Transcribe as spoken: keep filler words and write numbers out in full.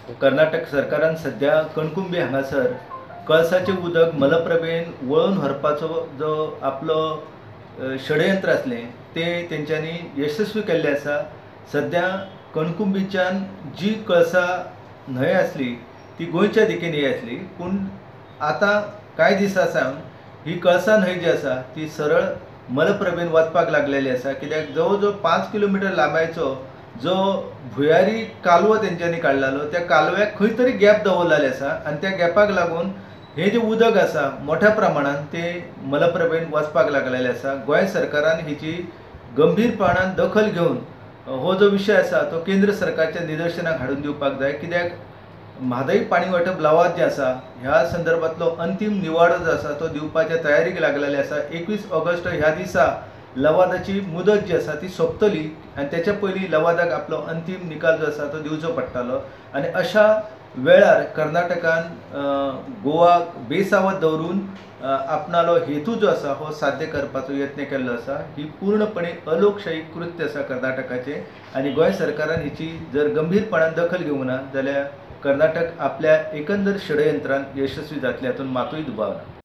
कर्नाटक सरकारान सध्या कणकुंबी हांगासर कळसाचें उदक मलप्रभेन वळोवन व्हरपाचो जो आपलो षडयंत्र आसलें तें तेंच्यांनी यशस्वी केल्लें आसा। सध्या कणकुंबीच्यान जी कळसा न्हंय आसली ती गोंयच्या दिकेन ही आसली, पूण आतां कांय दिसा सावन ही कळसा न्हंय जी आसा ती सरळ मलप्रभेन वचपाक लागलेली आसा। कित्याक जवळ जवळ पांच किलोमिटर लांबायचो जो भुयारी कालवो तेंच्यांनी काडलेलो, त्या कालव्याक खंय तरी गॅप दवरलेले आसा आनी त्या गॅपाक लागून हे जे उदक आसा मोठ्या प्रमाणात ते मलप्रभेन वचपाक लागलेले आसा। गोंय सरकारान हेची गंभीरपणान दखल घेवन हो जो विशय आसा तो केंद्र सरकारच्या निदर्शनाक हाडून दिवपाक जाय। कित्याक म्हादय पाणी वांटप लवाद जे आसा ह्या संदर्भातलो अंतिम निवाडो जो आसा तो दिवपाच्या तयारीक लागलेले आसा। एकवीस ऑगस्ट ह्या दिसा लवादाची मुदत जी आसा ती सोंपतली आनी त्याच्या पयलीं लवादाक आपलो अंतिम निकाल जो आसा तो दिवचो पडटलो। आनी अशा वेळार कर्नाटकान गोवाक बेसावत दवरून आपणालो हेतू जो आसा हो साध्य करपाचो यत्न केल्लो आसा। ही पूर्णपणे अलोकशाही कृत्य आसा कर्नाटकाचें आनी गोंय सरकारान हिची जर गंभीरपणान दखल घेवंक ना जाल्यार कर्नाटक आपल्या एकंदर षडयंत्रान यशस्वी जातले हातून मातूय दुबाव ना।